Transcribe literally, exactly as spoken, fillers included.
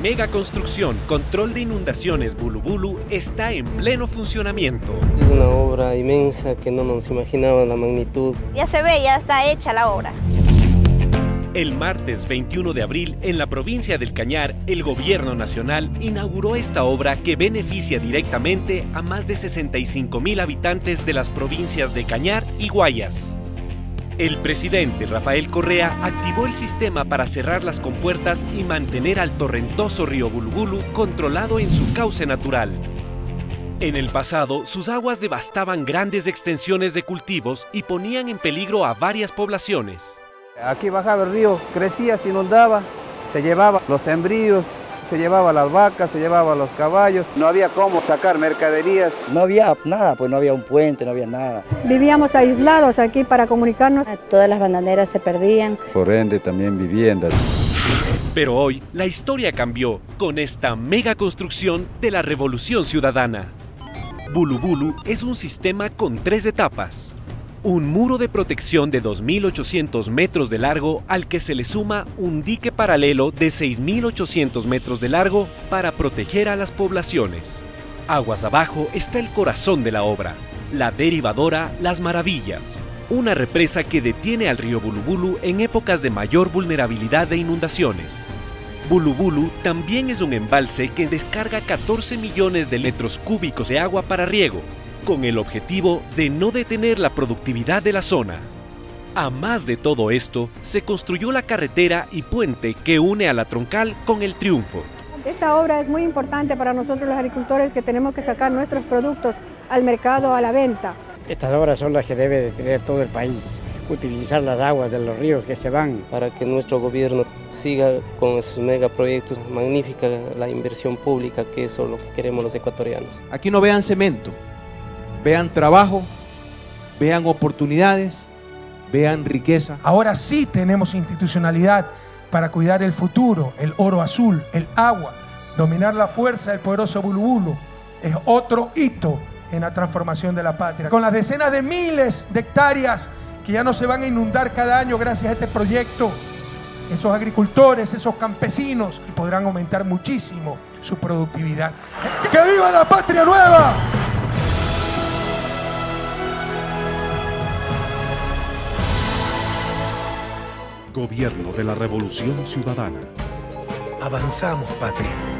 mega construcción Control de Inundaciones Bulubulu está en pleno funcionamiento. Es una obra inmensa que no nos imaginaba la magnitud. Ya se ve, ya está hecha la obra. El martes veintiuno de abril, en la provincia del Cañar, el Gobierno Nacional inauguró esta obra que beneficia directamente a más de sesenta y cinco mil habitantes de las provincias de Cañar y Guayas. El presidente Rafael Correa activó el sistema para cerrar las compuertas y mantener al torrentoso río Bulubulu controlado en su cauce natural. En el pasado, sus aguas devastaban grandes extensiones de cultivos y ponían en peligro a varias poblaciones. Aquí bajaba el río, crecía, se inundaba, se llevaba los sembríos, se llevaba las vacas, se llevaba los caballos. No había cómo sacar mercaderías. No había nada, pues no había un puente, no había nada. Vivíamos aislados aquí para comunicarnos. Todas las bananeras se perdían. Por ende también viviendas. Pero hoy la historia cambió con esta mega construcción de la Revolución Ciudadana. Bulubulu es un sistema con tres etapas. Un muro de protección de dos mil ochocientos metros de largo al que se le suma un dique paralelo de seis mil ochocientos metros de largo para proteger a las poblaciones. Aguas abajo está el corazón de la obra, la derivadora Las Maravillas, una represa que detiene al río Bulubulu en épocas de mayor vulnerabilidad de inundaciones. Bulubulu también es un embalse que descarga catorce millones de litros cúbicos de agua para riego, con el objetivo de no detener la productividad de la zona. A más de todo esto, se construyó la carretera y puente que une a la troncal con el Triunfo. Esta obra es muy importante para nosotros los agricultores que tenemos que sacar nuestros productos al mercado, a la venta. Estas obras son las que debe de tener todo el país, utilizar las aguas de los ríos que se van. Para que nuestro gobierno siga con esos megaproyectos, magnífica la inversión pública, que eso es lo que queremos los ecuatorianos. Aquí no vean cemento. Vean trabajo, vean oportunidades, vean riqueza. Ahora sí tenemos institucionalidad para cuidar el futuro, el oro azul, el agua. Dominar la fuerza del poderoso Bulubulu es otro hito en la transformación de la patria. Con las decenas de miles de hectáreas que ya no se van a inundar cada año gracias a este proyecto, esos agricultores, esos campesinos podrán aumentar muchísimo su productividad. ¡Que viva la patria nueva! Gobierno de la Revolución Ciudadana. Avanzamos, patria.